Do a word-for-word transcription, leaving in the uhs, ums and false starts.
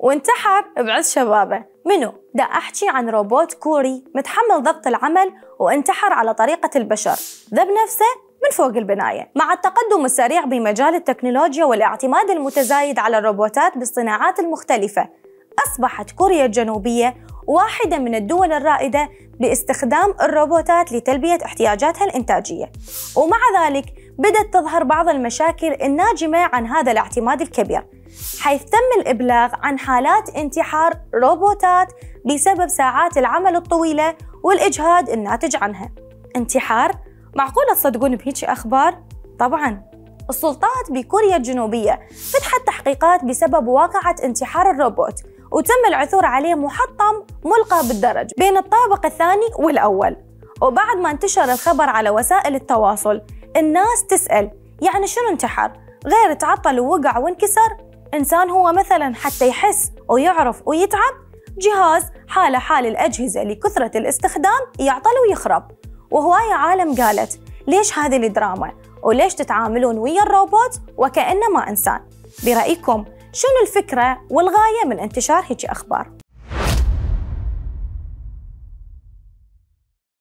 وانتحر بعز شبابه. منو؟ دا أحكي عن روبوت كوري متحمل ضغط العمل وانتحر على طريقة البشر، ذب نفسه من فوق البناية. مع التقدم السريع بمجال التكنولوجيا والاعتماد المتزايد على الروبوتات بالصناعات المختلفة، أصبحت كوريا الجنوبية واحدة من الدول الرائدة باستخدام الروبوتات لتلبية احتياجاتها الإنتاجية، ومع ذلك بدأت تظهر بعض المشاكل الناجمة عن هذا الاعتماد الكبير، حيث تم الإبلاغ عن حالات انتحار روبوتات بسبب ساعات العمل الطويلة والإجهاد الناتج عنها. انتحار؟ معقولة تصدقون بهيك أخبار؟ طبعاً. السلطات بكوريا الجنوبية فتحت تحقيقات بسبب واقعة انتحار الروبوت، وتم العثور عليه محطم ملقى بالدرج بين الطابق الثاني والأول. وبعد ما انتشر الخبر على وسائل التواصل، الناس تسأل يعني شنو انتحر؟ غير تعطل ووقع وانكسر؟ إنسان هو مثلاً حتى يحس ويعرف ويتعب؟ جهاز حاله حال الأجهزة لكثرة الاستخدام يعطل ويخرب. وهواية عالم قالت ليش هذه الدراما؟ وليش تتعاملون ويا الروبوت وكأنه ما إنسان؟ برأيكم شنو الفكرة والغاية من انتشار هيك أخبار؟